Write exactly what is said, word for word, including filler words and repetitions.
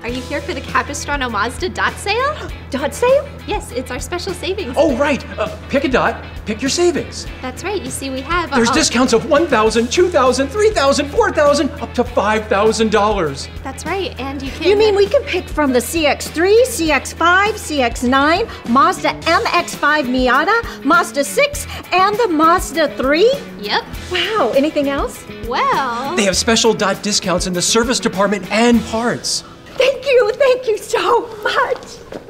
Are you here for the Capistrano Mazda dot sale? Dot sale? Yes, it's our special savings. Oh, right. Uh, pick a dot, pick your savings. That's right. You see, we have... There's uh, discounts of one thousand dollars, two thousand dollars, three thousand dollars, four thousand dollars, up to five thousand dollars. That's right, and you can... You mean we can pick from the C X three, C X five, C X nine, Mazda M X five Miata, Mazda six, and the Mazda three? Yep. Wow, anything else? Well... They have special dot discounts in the service department and parts. Thank you, thank you so much.